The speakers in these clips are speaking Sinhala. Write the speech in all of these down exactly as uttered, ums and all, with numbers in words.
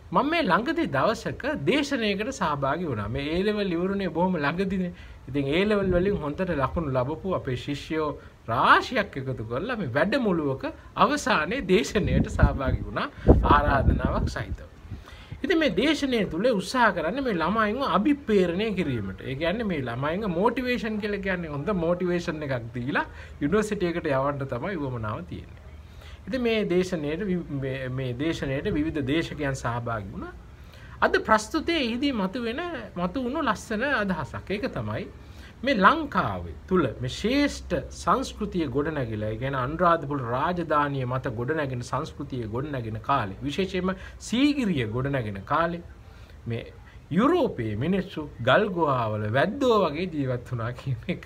මම මේ ළඟදී දවසක දේශනයකට සහභාගී වුණා. මේ ඒ ලෙවල් ඉවරුනේ බොහොම ළඟදීනේ. ඉතින් ඒ ලෙවල් වලින් හොඳට ලකුණු ලැබපු අපේ ශිෂ්‍යයෝ රාශියක් එකතු කරලා මේ වැඩමුළුවක අවසානයේ දේශනයට සහභාගී වුණා ආරාධනාවක් සහිතව. ඉතින් මේ දේශනය තුල උත්සාහ කරන්නේ මේ ළමයින්ව අභිප්‍රේරණය කිරීමට. ඒ කියන්නේ මේ ළමයින්ව මොටිවේෂන් කියලා කියන්නේ හොඳ මොටිවේෂන් එකක් දීලා යුනිවර්සිටි එකට යවන්න තමයි උවමනාව තියෙන්නේ. ඉතින් මේ දේශනයේට මේ දේශනයේට විවිධ දේශකයන් සහභාගී වුණා. අද ප්‍රස්තුතයේ ඉදී මතුවෙන මතුවුණු ලස්සන අදහසක්. ඒක තමයි මේ ලංකාවේ තුල මේ ශ්‍රේෂ්ඨ සංස්කෘතිය ගොඩනැගිලා, ඒ කියන්නේ අනුරාධපුර රාජධානිය මත ගොඩනැගෙන සංස්කෘතිය ගොඩනැගෙන කාලේ, විශේෂයෙන්ම සීගිරිය ගොඩනැගෙන කාලේ මේ යුරෝපයේ මිනිස්සු ගල් ගුහාවල වැද්දෝ වගේ ජීවත් වුණා කියන එක.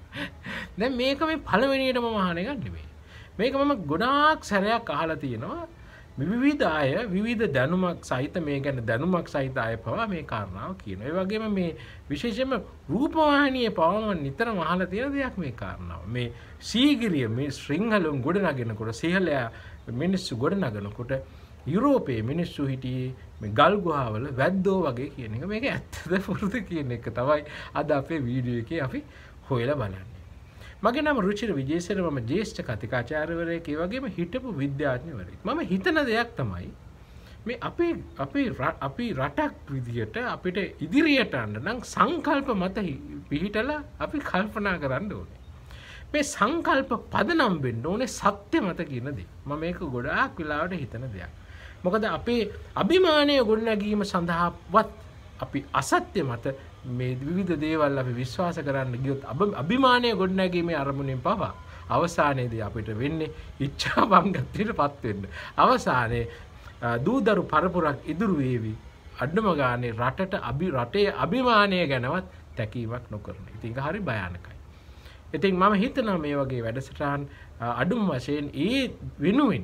දැන් මේක මේ පළවෙනියටම මහාන එකක් නෙමෙයි. මේක මම ගොඩාක් සැරයක් අහලා තියෙනවා. විවිධ අය විවිධ දැනුමක් සහිත මේ ගැන දැනුමක් සහිත අය පවා මේ කාරණාව කියනවා. ඒ වගේම මේ විශේෂයෙන්ම රූපවාහිනියේ පවා නිතරම අහලා තියෙන දෙයක් මේ කාරණාව. මේ සීගිරිය මේ ශ්‍රිංහලුන් ගොඩනගෙනකොට සිහලයා මිනිස්සු ගොඩනගනකොට යුරෝපයේ මිනිස්සු හිටියේ මේ ගල් ගුහාවල වැද්දෝ වගේ කියන එක. මේක ඇත්තද පුරුද කියන එක තමයි අද අපේ වීඩියෝ එකේ අපි හොයලා බලන්නේ. මගේ නම රුචිර විජේසේන, මම ජ්‍යෙෂ්ඨ කතිකාචාර්යවරයෙක්, ඒ වගේම හිටපු විද්‍යාඥවරයෙක්. මම හිතන දෙයක් තමයි මේ අපේ අපේ අපි රටක් විදියට අපිට ඉදිරියට යන්න නම් සංකල්ප මත පිහිටලා අපි කල්පනා කරන්න ඕනේ. මේ සංකල්ප පදනම් වෙන්න ඕනේ සත්‍ය මත කියන දේ. මම මේක ගොඩාක් වෙලාවට හිතන දෙයක්. මොකද අපේ අභිමානය ගොඩනැගීම සඳහාවත් අපි අසත්‍ය මත මේ විවිධ දේවල් අපි විශ්වාස කරන්න ගියොත් අභිමානය ගොඩනැගීමේ අරමුණෙන් පවා අවසානයේදී අපිට වෙන්නේ ඉච්ඡා භංගත්වයටපත් වෙන්න. අවසානයේ දූදරු පරපුරක් ඉදිරි වේවි. අඩුම ගානේ රටට අභි රටේ අභිමානය ගැනවත් තැකීමක් නොකරන. ඉතින් ඒක හරි භයානකයි. ඉතින් මම හිතනවා මේ වගේ වැඩසටහන් අඩුම වශයෙන් ඒ වෙනුවෙන්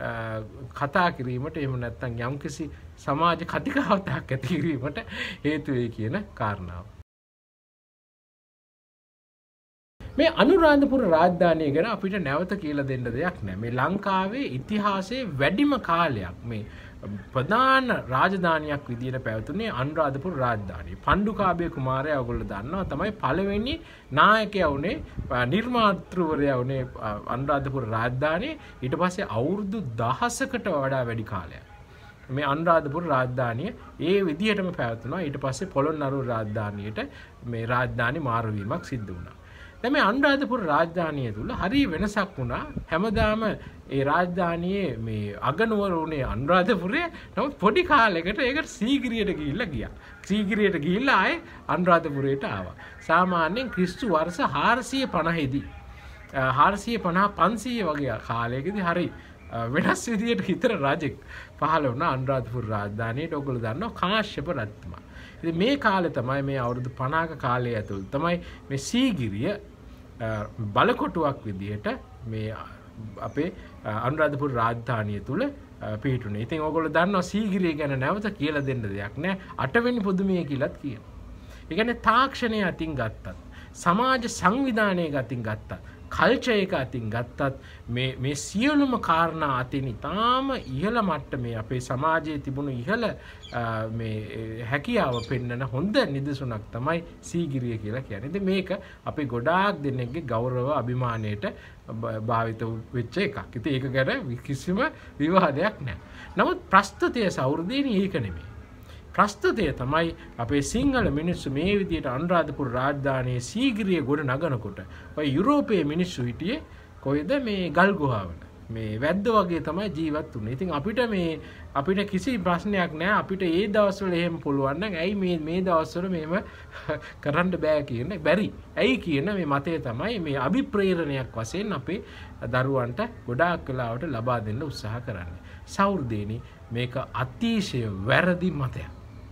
කතා කිරීමට, එහෙම නැත්නම් යම්කිසි සමාජ කතිකාවතක් ඇති කිරීමට හේතු වෙයි කියන කාරණාව. මේ අනුරාධපුර රාජධානිය ගැන අපිට නැවත කියලා දෙන්න දෙයක් නැහැ. මේ ලංකාවේ ඉතිහාසයේ වැඩිම කාලයක් මේ ප්‍රධාන රාජධානියක් විදියට පැවතුනේ අනුරාධපුර රාජධානිය. පණ්ඩුකාභය කුමාරයා ඔයගොල්ලෝ දන්නවා තමයි පළවෙනි නායකයා වුණේ, නිර්මාතෘවරයා වුණේ අනුරාධපුර රාජධානියේ. ඊට පස්සේ අවුරුදු දහසකට වඩා වැඩි කාලයක් මේ අනුරාධපුර රාජධානිය ඒ විදිහටම පැවතුණා. ඊට පස්සේ පොළොන්නරුව රාජධානියට මේ රාජධානි මාරු වීමක් සිද්ධ වුණා. දැන් මේ අනුරාධපුර රාජධානිය තුල හරි වෙනසක් වුණා. හැමදාම ඒ රාජධානියේ මේ අගනුවර උනේ අනුරාධපුරේ. නමුත් පොඩි කාලයකට ඒකට සීගිරියට ගිහිල්ලා ගියා. සීගිරියට ගිහිල්ලා ආයේ අනුරාධපුරයට ආවා. සාමාන්‍යයෙන් ක්‍රිස්තු වර්ෂ හාරසිය පනහේ දී හාරසිය පනහ පන්සීය වගේ කාලයකදී හරි වෙනස් විදියට හිතර රජෙක් පහළ වුණා අනුරාධපුර රාජධානියට. ඔයගොල්ලෝ දන්නවා කාශ්‍යප රජතුමා. ඉතින් මේ කාලේ තමයි මේ අවුරුදු පනහක කාලය ඇතුළත තමයි මේ සීගිරිය බලකොටුවක් විදියට මේ අපේ අනුරාධපුර රාජධානිය තුල පිහිටුනේ. ඉතින් ඔයගොල්ලෝ දන්නවා සීගිරිය ගැන නැවත කියලා දෙන්න දෙයක් නැහැ. අටවෙනි පුදුමය කියලාත් කියනවා. ඒ කියන්නේ තාක්ෂණය අතින් ගත්තත්, සමාජ සංවිධානය අතින් ගත්තත්, කල්චර් එක අතින් ගත්තත් මේ මේ සියලුම කාරණා අතින් ඉතාම ඉහළ මට්ටමේ අපේ සමාජයේ තිබුණු ඉහළ මේ හැකියාව පෙන්වන හොඳ නිදසුනක් තමයි සීගිරිය කියලා කියන්නේ. ඉතින් මේක අපි ගොඩාක් දෙනෙක්ගේ ගෞරව අභිමානයට භාවිත වෙච්ච එකක්. ඉතින් ඒක ගැන කිසිම විවාදයක් නැහැ. නමුත් ප්‍රස්තුතය සෞර්දේනී ඒක නෙමෙයි. ප්‍රස්තුතය තමයි අපේ සිංහල මිනිස්සු මේ විදියට අනුරාධපුර රාජධානියේ සීගිරිය ගොඩ නගනකොට ඔය යුරෝපයේ මිනිස්සු හිටියේ කොයිද මේ ගල් ගුහාවල. මේ වැද්ද වගේ තමයි ජීවත් වුනේ. ඉතින් අපිට මේ අපිට කිසි ප්‍රශ්නයක් නැහැ. අපිට ඒ දවස්වල එහෙම පුළුවන් නම් ඇයි මේ මේ දවස්වල මෙහෙම කරන්න බෑ කියන බැරි. ඇයි කියන මේ මතය තමයි මේ අභිප්‍රේරණයක් වශයෙන් අපේ දරුවන්ට ගොඩාක් වෙලාවට ලබා දෙන්න උත්සාහ කරන්නේ. සෞර්දේනි මේක අතිශය වැරදි මතයක්.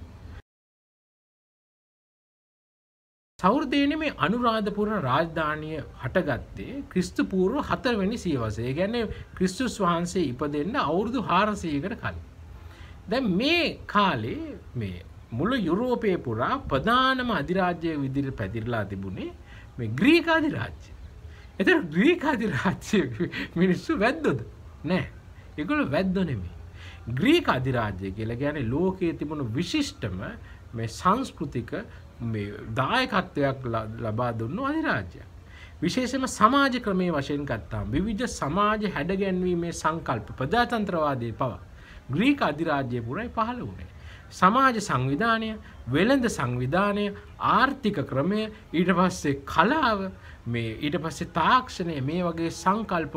සෞර්දේනි මේ අනුරාධපුර රාජධානිය හටගත්තේ ක්‍රිස්තු පූර්ව හතරවෙනි සියවසේ. ඒ කියන්නේ ක්‍රිස්තුස් වහන්සේ ඉපදෙන්න අවුරුදු හාරසියයකට කලින්. දැන් මේ කාලේ මේ මුළු යුරෝපයේ පුරා ප්‍රධානම අධිරාජ්‍ය විදිහට පැතිරලා තිබුණේ මේ ග්‍රීක අධිරාජ්‍ය. ඒතර ග්‍රීක අධිරාජ්‍ය මිනිස්සු වැද්දොද? නෑ. ඒගොල්ලෝ වැද්දෝ නෙමෙයි. ග්‍රීක අධිරාජ්‍ය කියලා කියන්නේ ලෝකයේ තිබුණු විශිෂ්ටම මේ සංස්කෘතික මේ දායකත්වයක් ලබා දුන්නු අධිරාජ්‍යයක්. විශේෂයෙන්ම සමාජ ක්‍රමයේ වශයෙන් ගත්තාම විවිධ සමාජ හැඩගැන්වීමේ සංකල්ප ප්‍රජාතන්ත්‍රවාදයේ පවා ග්‍රීක අධිරාජ්‍යය පුරයි පහළ වුණේ. සමාජ සංවිධානය, වෙළඳ සංවිධානය, ආර්ථික ක්‍රමය, ඊට පස්සේ කලාව, මේ ඊට පස්සේ තාක්ෂණය, මේ වගේ සංකල්ප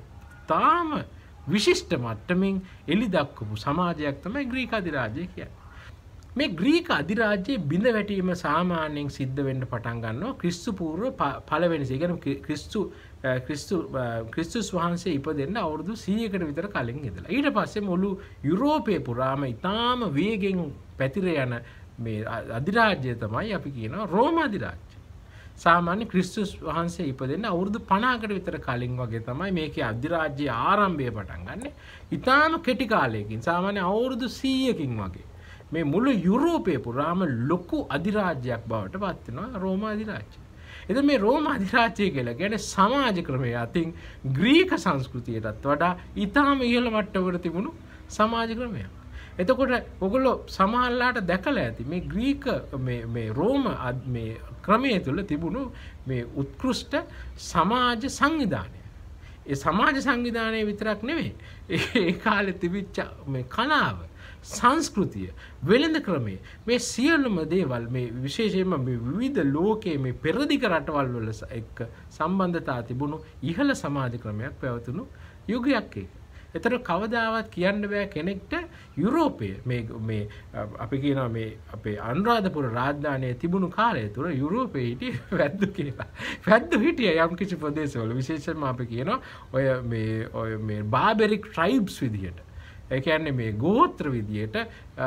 තාම විශිෂ්ට මට්ටමින් එළි දක්වපු සමාජයක් තමයි ග්‍රීක අධිරාජ්‍යය කියන්නේ. මේ ග්‍රීක අධිරාජ්‍යයේ බිඳ වැටීම සාමාන්‍යයෙන් සිද්ධ වෙන්න පටන් ගන්නවා ක්‍රිස්තු පූර්ව පළවෙනි ඒ කියන්නේ ක්‍රිස්තු ක්‍රිස්තු ක්‍රිස්තුස් වහන්සේ ඉපදෙන්න අවුරුදු සීයකට විතර කලින් ඉඳලා. ඊට පස්සේ මුළු යුරෝපයේ පුරාම ඊටාම වේගෙන් පැතිර යන මේ අධිරාජ්‍යය තමයි අපි කියනවා රෝම අධිරාජ්‍යය. සාමාන්‍ය ක්‍රිස්තුස් වහන්සේ ඉපදෙන්න අවුරුදු පනහකට විතර කලින් වගේ තමයි මේකේ අධිරාජ්‍යයේ ආරම්භය පටන් ගන්නෙ. ඊටාම කෙටි කාලයකින් සාමාන්‍ය අවුරුදු සීයකින් වගේ මේ මුළු යුරෝපයේ පුරාම ලොකු අධිරාජ්‍යයක් බවට පත් වෙනවා රෝම අධිරාජ්‍යය. එතකොට මේ රෝම අධිරාජ්‍යය කියලා කියන්නේ සමාජ ක්‍රමයේ අතින් ග්‍රීක සංස්කෘතියටත් වඩා ඊටාම ඉහළ මට්ටමකට තිබුණු සමාජ ක්‍රමයක්. එතකොට ඔයගොල්ලෝ සමහරලාට දැකලා ඇති මේ ග්‍රීක මේ මේ රෝම මේ ක්‍රමයේ තුල තිබුණු මේ උත්කෘෂ්ඨ සමාජ සංවිධානය. ඒ සමාජ සංවිධානය විතරක් නෙවෙයි ඒ කාලේ තිබිච්ච මේ කලාව, සංස්කෘතිය, වෙළඳ ක්‍රමය, මේ සියලුම දේවල් මේ විශේෂයෙන්ම මේ විවිධ ලෝකයේ මේ පෙරදිග රටවල් වල එක්ක සම්බන්ධතා තිබුණු ඉහළ සමාජ ක්‍රමයක් පැවතුණු යුගයක් ඒක. ඒතර කවදාවත් කියන්න බෑ කෙනෙක්ට යුරෝපයේ මේ මේ අපි කියනවා මේ අපේ අනුරාධපුර රාජධානියේ තිබුණු කාලය තුර යුරෝපයේ හිටිය වැද්දෝ කියලා. වැද්දෝ හිටිය යම් කිසි ප්‍රදේශවල විශේෂයෙන්ම අපි කියනවා ඔය මේ ඔය මේ බාබරික් ට්‍රයිබ්ස් විදියට. ඒ කියන්නේ මේ ගෝත්‍ර විදියට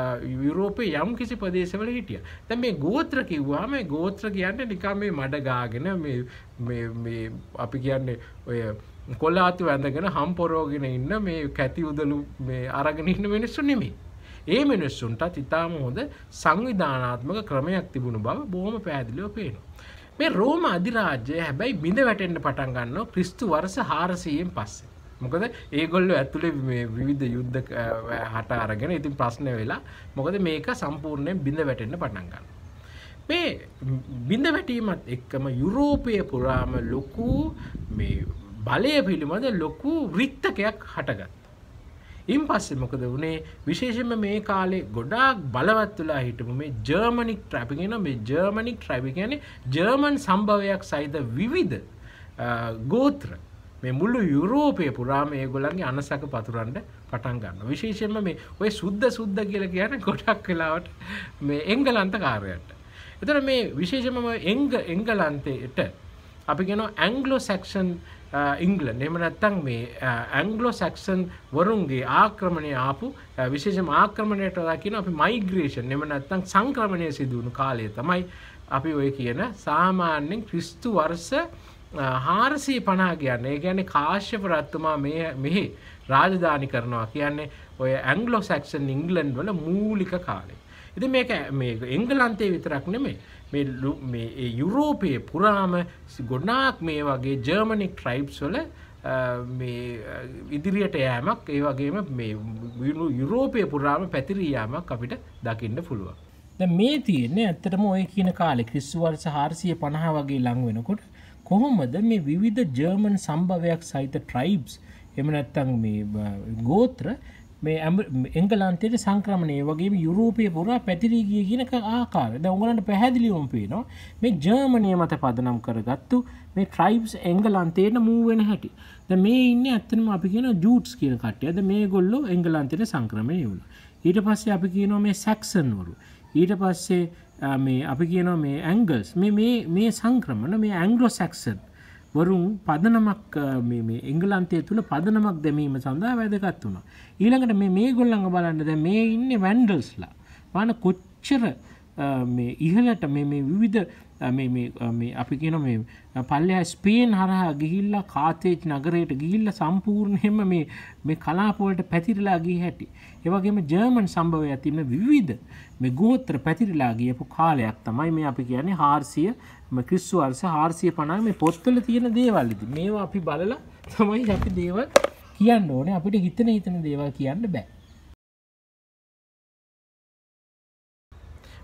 යුරෝපයේ යම් කිසි ප්‍රදේශවල හිටියා. දැන් මේ ගෝත්‍ර කිව්වම මේ ගෝත්‍ර කියන්නේ නිකන් මේ මඩ ගාගෙන මේ මේ මේ අපි කියන්නේ ඔය කොලාතු වැඳගෙන හම්පොරෝගෙන ඉන්න මේ කැටි උදළු මේ අරගෙන ඉන්න මිනිස්සු නෙමෙයි. ඒ මිනිස්සුන්ටත් ඉතාම හොඳ සංවිධානාත්මක ක්‍රමයක් තිබුණු බව බොහොම පැහැදිලිව පේනවා. මේ රෝම අධිරාජ්‍යය හැබැයි බිඳ වැටෙන්න පටන් ගන්නවා ක්‍රිස්තු වර්ෂ හාරසීයෙන් පස්සේ. මොකද ඒගොල්ලෝ ඇතුලේ මේ විවිධ යුද්ධ හට අරගෙන ඉතින් ප්‍රශ්න වෙලා මොකද මේක සම්පූර්ණයෙන් බිඳ වැටෙන්න පටන් ගන්නවා. මේ බිඳ වැටීමත් එක්කම යුරෝපයේ පුරාම ලොකු මේ බලය පිළිබඳ ලොකු රික්තකයක් හටගත්තා. ඉන් පස්සේ මොකද වුනේ විශේෂයෙන්ම මේ කාලේ ගොඩාක් බලවත් වෙලා හිටපු මේ ජර්මනික් ට්‍රයිබ් කියන මේ ජර්මනික් ට්‍රයිබ් කියන්නේ ජර්මන් සම්භවයක් සහිත විවිධ ගෝත්‍ර මේ මුළු යුරෝපයේ පුරාම ඒගොල්ලන්ගේ අනසක පතුරන්න පටන් ගන්නවා. විශේෂයෙන්ම මේ ඔය සුද්ධ සුද්ධ කියලා කියන්නේ ගොඩක් වෙලාවට මේ එංගලන්ත කාර්යයට. ඒතර මේ විශේෂයෙන්ම එංග එංගලන්තයට අපි කියනවා ඇන්ග්ලෝ සැක්සන් ඉංග්ලන්ඩ් එහෙම නැත්නම් මේ ඇන්ග්ලෝ සැක්සන් වරුන්ගේ ආක්‍රමණය ආපු විශේෂම ආක්‍රමණයට වඩා කියනවා අපි මයිග්‍රේෂන් එහෙම නැත්නම් සංක්‍රමණය සිදු වුණු කාලය තමයි අපි ඔය කියන සාමාන්‍යයෙන් ක්‍රිස්තු වර්ෂ හාරසිය පනහ කියන්නේ. ඒ කියන්නේ කාශ්‍යප රජතුමා මේ මෙහි රාජධානි කරනවා කියන්නේ ඔය ඇන්ග්ලෝ සැක්සන් ඉංග්ලන්ඩ් වල මූලික කාලය. ඉතින් මේක මේ එංගලන්තයේ විතරක් නෙමෙයි මේ මේ යුරෝපයේ පුරාම ගොඩාක් මේ වගේ ජර්මනික් ට්‍රයිබ්ස් වල මේ ඉදිරියට යෑමක් ඒ වගේම මේ යුරෝපයේ පුරාම පැතිරී යාමක් අපිට දකින්න පුළුවන්. දැන් මේ තියෙන්නේ ඇත්තටම ඔය කියන කාලේ ක්‍රිස්තු වර්ෂ හාරසිය පනහ වගේ ලඟ වෙනකොට කොහොමද මේ විවිධ ජර්මන් සම්භවයක් සහිත ට්‍රයිබ්ස් එහෙම නැත්නම් මේ ගෝත්‍ර මේ එංගලන්තයේ සංක්‍රමණය වගේම යුරෝපයේ පුරා පැතිරී ගිය කියන ආකාරය. දැන් උගලන්ට පැහැදිලිවම පේනවා මේ ජර්මනිය මත පදනම් කරගත්තු මේ ට්‍රයිබ්ස් එංගලන්තයට මූව් වෙන හැටි. දැන් මේ ඉන්නේ ඇත්තටම අපි කියන ජූට්ස් කියන කට්ටිය. දැන් මේගොල්ලෝ එංගලන්තයට සංක්‍රමණය වුණා. ඊට පස්සේ අපි කියනවා මේ සැක්සන් වරු. ඊට පස්සේ මේ අපි කියනවා මේ ඇංගල්ස් මේ මේ මේ සංක්‍රමණ මේ ඇන්ග්ලෝ සැක්සන් වරුන් පදනමක් මේ මේ එංගලන්තයේ තුල පදනමක් දැමීම සඳහා වැදගත් වුණා. ඊළඟට මේ මේගොල්ලන්ව බලන්න දැන් මේ ඉන්නේ වැන්ඩල්ස්ලා. බලන්න කොච්චර මේ ඉහළට මේ මේ විවිධ මේ මේ මේ අපි කියන මේ පල්ලෙහා ස්පේන් හරහා ගිහිල්ලා කාතේජ් නගරයට ගිහිල්ලා සම්පූර්ණයෙන්ම මේ මේ කලාප වලට පැතිරලා ගිය හැටි. ඒ වගේම ජර්මන් සම්භවය ඇතිම විවිධ මේ ගෝත්‍ර පැතිරලා ගියපු කාලයක් තමයි මේ අපි කියන්නේ හාරසිය මේ ක්‍රිස්තු වර්ෂ හාරසිය පනහ මේ පොත්වල තියෙන දේවල් ඉතින් මේවා අපි බලලා තමයි අපි දේවල් කියන්න ඕනේ. අපිට හිතන හිතන දේවල් කියන්න බෑ.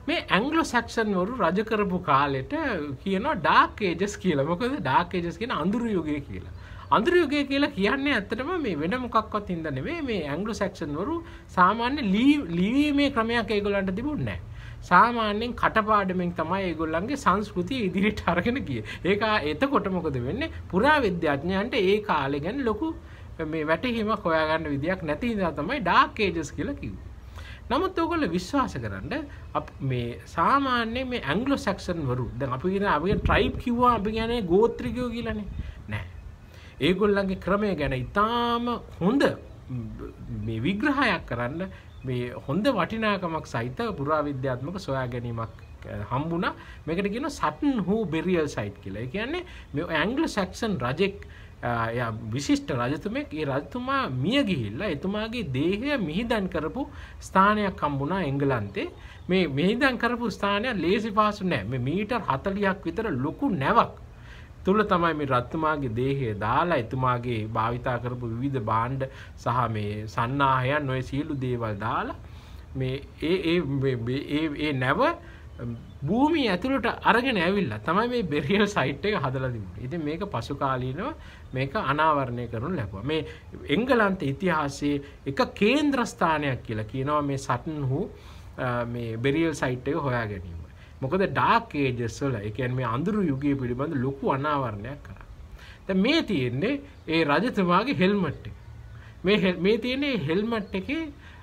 මේ ඇන්ග්ලෝ සැක්සන් වරු රජ කරපු කාලෙට කියනවා ඩාර්ක් ඒජස් කියලා. මොකද ඩාර්ක් ඒජස් කියන අඳුරු යුගය කියලා. අඳුරු යුගය කියලා කියන්නේ ඇත්තටම මේ වෙන මොකක්වත් හින්දා නෙවෙයි. මේ ඇන්ග්ලෝ සැක්සන් වරු සාමාන්‍ය ලිවීමේ ක්‍රමයක් ඒගොල්ලන්ට තිබුණේ නැහැ. සාමාන්‍යයෙන් කටපාඩමෙන් තමයි ඒගොල්ලන්ගේ සංස්කෘතිය ඉදිරියට අරගෙන ගියේ. ඒක එතකොට මොකද වෙන්නේ? පුරාවිද්‍යාඥයන්ට ඒ කාලේ ගැන ලොකු මේ වැටහීමක් හොයාගන්න විදියක් නැති නිසා තමයි ඩාර්ක් ඒජස් කියලා කිව්වේ. නමුත් ඔයගොල්ලෝ විශ්වාස කරන්න මේ සාමාන්‍ය මේ ඇන්ග්ලෝ සැක්සන් වරු දැන් අපි කියන අපි ට්‍රයිබ් කිව්වා අපි කියන්නේ ගෝත්‍රිකයෝ කියලානේ. නෑ. ඒගොල්ලන්ගේ ක්‍රමය ගැන ඉතාම හොඳ මේ විග්‍රහයක් කරන්න මේ හොඳ වටිනාකමක් සහිත පුරාවිද්‍යාත්මක සොයා ගැනීමක් හම්බුණා. මේකට කියනවා සටන් හූ බෙරියල් සයිට් කියලා. ඒ කියන්නේ මේ ඇන්ග්ලෝ සැක්සන් රජෙක් යා විශිෂ්ට රජතුමෙක්. ඒ රජතුමා මිය ගිහිල්ලා එතුමාගේ දේහය මිහිදන් කරපු ස්ථානයක් හම්බුණා එංගලන්තේ. මේ මිහිදන් කරපු ස්ථානය ලේසි පහසු නෑ. මේ මීටර් හතළියක් විතර ලොකු නැවක් තුල තමයි මේ රජතුමාගේ දේහය දාලා එතුමාගේ භාවිතා කරපු විවිධ භාණ්ඩ සහ මේ සන්නාහයන් ඔය සියලු දේවල් දාලා මේ ඒ ඒ ඒ ඒ නැව භූමිය ඇතුළට අරගෙන ඇවිල්ලා තමයි මේ බෙරියල් සයිට් එක හදලා තිබුණේ. ඉතින් මේක පසු කාලීනව මේක අනාවරණය කරනු ලැබුවා. මේ එංගලන්ත ඉතිහාසයේ එක කේන්ද්‍ර ස්ථානයක් කියලා කියනවා මේ සටන් හූ මේ බෙරියල් සයිට් එක හොයා ගැනීම. මොකද ඩාර්ක් ඒජස් වල ඒ කියන්නේ මේ අඳුරු යුගයේ පිළිබඳ ලොකු අනාවරණයක් කරා. දැන් මේ තියෙන්නේ ඒ රජතුමාගේ හෙල්මට් එක. මේ මේ තියෙන්නේ හෙල්මට් එකේ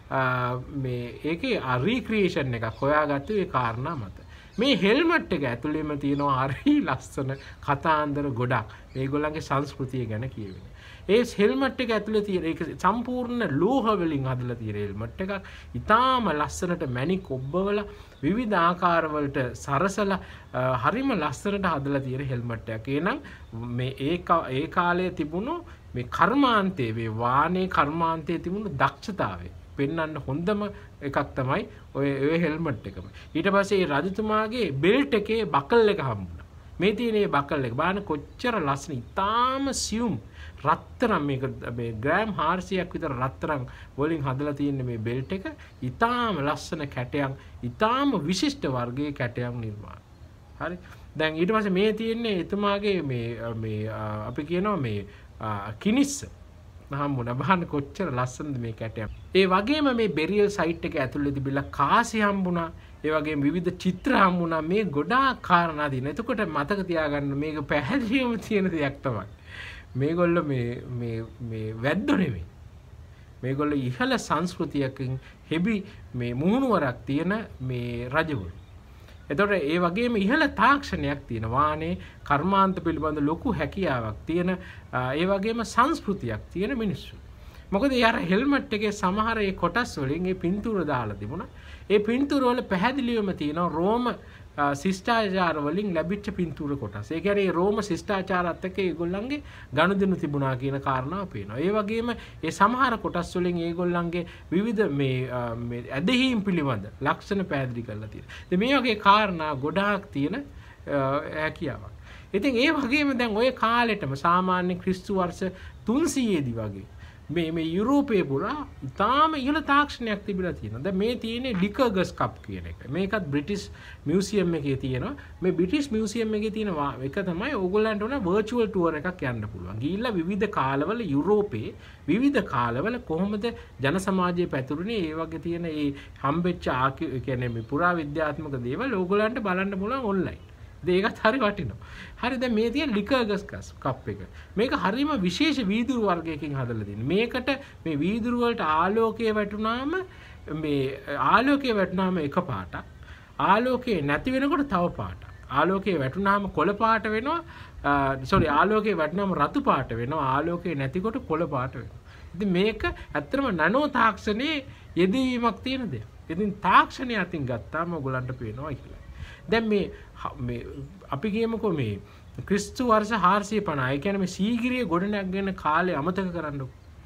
මේ ඒකේ රීක්‍රියේෂන් එකක් හොයාගත්තු ඒ කාරණා මත. මේ හෙල්මට් එක ඇතුළේම තියෙනවා හරි ලස්සන කතාන්දර ගොඩක් මේගොල්ලන්ගේ සංස්කෘතිය ගැන කියවෙන. ඒ හෙල්මට් එක ඇතුළේ තියෙන ඒක සම්පූර්ණ ලෝහ වලින් හදලා තියෙන හෙල්මට් එකක්. ඊටාම ලස්සනට මැණික් ඔබ්බවලා විවිධ ආකාරවලට සරසලා හරිම ලස්සනට හදලා තියෙන හෙල්මට් එකක්. එහෙනම් මේ ඒ ඒ කාලයේ තිබුණු මේ කර්මාන්තයේ මේ වානේ කර්මාන්තයේ තිබුණු දක්ෂතාවය පෙන්වන්න හොඳම එකක් තමයි ඔය ඔය හෙල්මට් එකම. ඊට පස්සේ මේ රජතුමාගේ බෙල්ට් එකේ බකල් එක හම්බුණා. මේ තියෙන මේ බකල් එක බලන්න කොච්චර ලස්සන ඉතාම සියුම් රත්තරන් මේක මේ ග්‍රෑම් හාරසියක් විතර රත්තරන් වලින් හදලා තියෙන මේ බෙල්ට් එක ඉතාම ලස්සන කැටයක් ඉතාම විශිෂ්ට වර්ගයේ කැටයක් නිර්මාණය. හරි. දැන් ඊට පස්සේ මේ තියෙන්නේ එතුමාගේ මේ මේ අපි කියනවා මේ කිනිස්ස හම්බුණා. බලන්න කොච්චර ලස්සනද මේ කැටයක්. ඒ වගේම මේ බෙරියල් සයිට් එක ඇතුළේ තිබිලා කාසි හම්බුණා. ඒ වගේම විවිධ චිත්‍ර හම්බුණා. මේ ගොඩාක් කාරණා දින. එතකොට මතක තියාගන්න මේක පැහැදිලිවම තියෙන දෙයක් තමයි. මේගොල්ලෝ මේ මේ මේ වැද්දෝ නෙමෙයි. මේගොල්ලෝ ඉහළ සංස්කෘතියකින් හෙබි මේ මුහුණුවරක් තියෙන මේ රජවරු. එතකොට ඒ වගේම ඉහළ තාක්ෂණයක් තියෙන වානේ කර්මාන්ත පිළිබඳ ලොකු හැකියාවක් තියෙන ඒ වගේම සංස්කෘතියක් තියෙන මිනිස්සු. මොකද යාර හෙල්මට් එකේ සමහර ඒ කොටස් වලින් ඒ පින්තූර දාලා තිබුණා. ඒ පින්තූර වල පැහැදිලිවම තියෙනවා රෝම ශිෂ්ටාචාර වලින් ලැබිච්ච පින්තූර කොටස්. ඒ කියන්නේ රෝම ශිෂ්ටාචාරات එක්ක ඒගොල්ලන්ගේ ගනුදෙනු තිබුණා කියන කාරණාව පේනවා. ඒ වගේම ඒ සමහර කොටස් වලින් ඒගොල්ලන්ගේ විවිධ මේ මේ ඇදහිීම් පිළිබඳ ලක්ෂණ පැහැදිලි කරලා තියෙනවා. ඉතින් මේ වගේ කාරණා ගොඩාක් තියෙන හැකියාවක්. ඉතින් ඒ වගේම දැන් ওই කාලෙටම සාමාන්‍ය ක්‍රිස්තු වර්ෂ තුන්සීය දී වගේ මේ මේ යුරෝපයේ පුරා ඉතාම ඉහළ තාක්ෂණයක් තිබිලා තියෙනවා. දැන් මේ තියෙන්නේ ලිකර්ගස් කප් කියන එක. මේකත් බ්‍රිටිෂ් මියුසියම් එකේ තියෙනවා. මේ බ්‍රිටිෂ් මියුසියම් එකේ තියෙන එක තමයි ඕගොල්ලන්ට ඕන වර්චුවල් ටුවර් එකක් යන්න පුළුවන්. ගිහිල්ලා විවිධ කාලවල යුරෝපයේ විවිධ කාලවල කොහොමද ජන සමාජයේ පැතුරුනේ ඒ වගේ තියෙන ඒ හම්බෙච්ච ඒ කියන්නේ මේ පුරාවිද්‍යාත්මක දේවල් ඕගොල්ලන්ට බලන්න පුළුවන් ඔන්ලයින්. ඒකත් හරි වටිනවා. හරි දැන් මේ තියෙන ලිකර්ගස් කප් එක. මේක හරිම විශේෂ වීදුරු වර්ගයකින් හදලා තියෙනවා. මේකට මේ වීදුරු වලට ආලෝකය වැටුනාම මේ ආලෝකය වැටුනාම එක පාටක්. ආලෝකය නැති වෙනකොට තව පාටක්. ආලෝකය වැටුනාම කොළ පාට වෙනවා. සෝරි ආලෝකය වැටුනාම රතු පාට වෙනවා. ආලෝකය නැතිකොට කොළ පාට වෙනවා. ඉතින් මේක ඇත්තටම නනෝ තාක්ෂණයේ යෙදවීමක් තියෙන දෙයක්. ඉතින් තාක්ෂණය අතින් ගත්තාම ඔයගලන්ට පේනවා කියලා. දැන් මේ මේ අපි කියමුකෝ මේ ක්‍රිස්තු වර්ෂ හාරසිය පනහ. ඒ කියන්නේ මේ සීගිරිය ගොඩනැගෙන කාලේ අමතක කරන්නකො.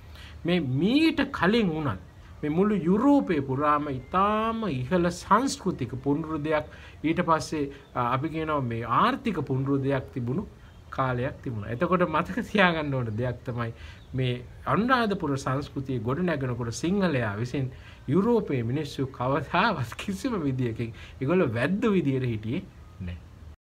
මේ මීට කලින් වුණත් මේ මුළු යුරෝපයේ පුරාම ඉතාම ඉහළ සංස්කෘතික පුනරුදයක් ඊට පස්සේ අපි කියනවා මේ ආර්ථික පුනරුදයක් තිබුණු කාලයක් තිබුණා. එතකොට මතක තියාගන්න ඕන දෙයක් තමයි මේ අනුරාධපුර සංස්කෘතිය ගොඩ නැගෙනකොට සිංහලයා විසින් යුරෝපයේ මිනිස්සු කවදාවත් කිසිම විදියකින් ඒගොල්ලෝ වැද්ද විදියට හිටියේ නැහැ.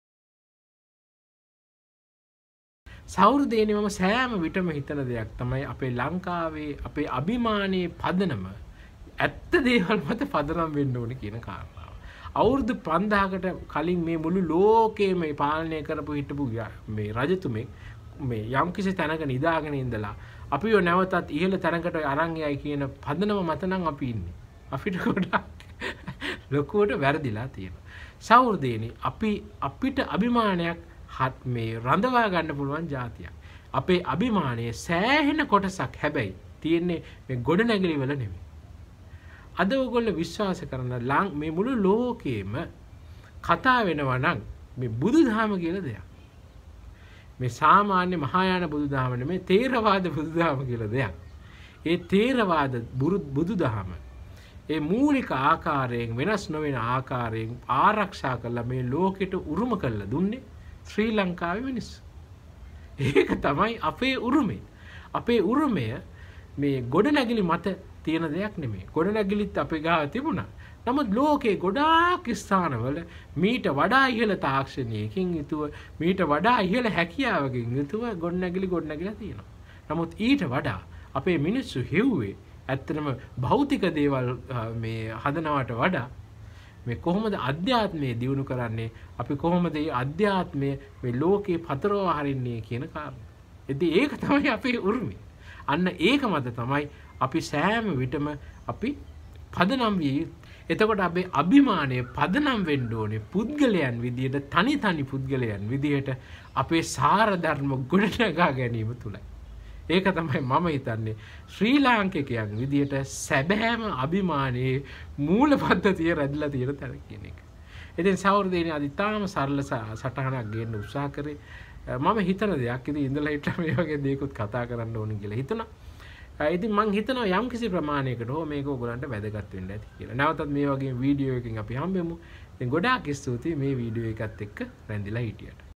සෞහෘදයනේ මම සෑම විටම හිතන දෙයක් තමයි අපේ ලංකාවේ අපේ අභිමානයේ පදනම ඇත්ත දේවල් මත පදනම් වෙන්න ඕනේ කියන කාරණාව. අවුරුදු පන්දාහකට කලින් මේ මුළු ලෝකෙම පාලනය කරපු හිටපු මේ රජතුමෙක් මේ යම්කිසි තැනක නිදාගෙන ඉඳලා අපිව නැවතත් ඉහළ තැනකට අරන් යයි කියන පදනම මත නම් අපි ඉන්නේ. අපිට ගොඩක් ලොකුවට වැරදිලා තියෙනවා. සෞහෘදයනේ අපි අපිට අභිමානයක් මේ රඳවා ගන්න පුළුවන් જાතියක්. අපේ අභිමානයේ සෑහෙන කොටසක් හැබැයි තියෙන්නේ මේ ගොඩනැගිලි වල නෙමෙයි. අද ඔයගොල්ලෝ විශ්වාස කරන මේ මුළු ලෝකෙම කතා වෙනවා නම් මේ බුදුදහම කියලා දෙයක්. මේ සාමාන්‍ය මහායාන බුදුදහම නෙමෙයි තේරවාද බුදුදහම කියලා දෙයක්. ඒ තේරවාද බුදුදහම ඒ මූලික ආකාරයෙන් වෙනස් නොවන ආකාරයෙන් ආරක්ෂා කරලා මේ ලෝකෙට උරුම කරලා දුන්නේ ශ්‍රී ලංකාවේ මිනිස්සු. ඒක තමයි අපේ උරුමය. අපේ උරුමය මේ ගොඩනැගිලි මත තියෙන දෙයක් නෙමෙයි. ගොඩනැගිලිත් අපේ ගාව තිබුණා. නමුත් ලෝකේ ගොඩාක් ස්ථානවල මීට වඩා ඉහළ තාක්ෂණයකින් යුතුව මීට වඩා ඉහළ හැකියාවකින් යුතුව ගොඩනැගිලි ගොඩනැගිලා තියෙනවා. නමුත් ඊට වඩා අපේ මිනිස්සු හිව්වේ ඇත්තටම භෞතික දේවල් මේ හදනවට වඩා මේ කොහොමද අධ්‍යාත්මය දියුණු කරන්නේ අපි කොහොමද මේ අධ්‍යාත්මය මේ ලෝකේ පතරව හරින්නේ කියන කාරණා. ඉතින් ඒක තමයි අපේ උරුමය. අන්න ඒක මත තමයි අපි සෑම විටම අපි පදනම් වී එතකොට අපේ අභිමානය පදනම් වෙන්න ඕනේ පුද්ගලයන් විදියට තනි තනි පුද්ගලයන් විදියට අපේ සාර ධර්ම ගොඩනගා ගැනීම තුලයි. ඒක තමයි මම හිතන්නේ ශ්‍රී ලාංකිකයන් විදියට සැබෑම අභිමානයේ මූල පද්ධතිය රැඳිලා තියෙන තැන කියන එක. ඉතින් සෞහෘදයනේ අද ඉතාම සරල සටහනක් ගේන්න උත්සාහ කරේ. මම හිතන දෙයක් ඉතින් ඉඳලා හිටලා මේ වගේ දේකුත් කතා කරන්න ඕනේ කියලා හිතනවා. ඉතින් මම හිතනවා යම් කිසි ප්‍රමාණයකට හෝ මේක ඔයගොල්ලන්ට වැදගත් වෙන්න ඇති කියලා. නැවතත් මේ වගේ වීඩියෝ එකකින් අපි හම්බෙමු. ඉතින් ගොඩාක් ස්තුතියි මේ වීඩියෝ එකත් එක්ක රැඳිලා හිටියට.